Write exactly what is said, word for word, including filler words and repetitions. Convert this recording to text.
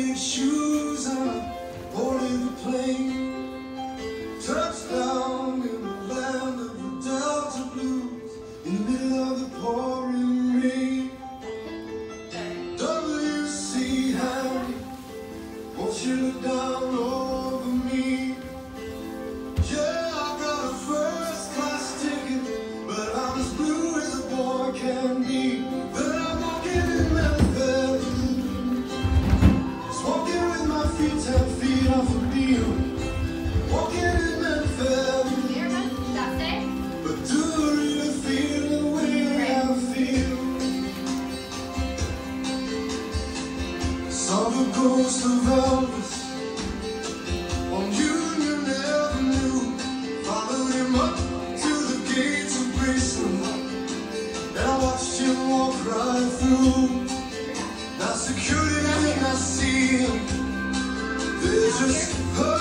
suede shoes and I boarded the plane. Touchdown in the land of the Delta Blues, in the middle of the pouring rain. W C Handy, won't you look down over me? Yeah, I got a first class ticket, but I'm as blue as a boy can be. But I'm walking in Memphis, just walking with my feet ten feet off a beam. Walking in Memphis, but do I really feel the way I feel? Saw the ghost of Elvis on Union Avenue, followed him up to the gates of Graceland, and I watched him walk right through. Now security did not see him, they just heard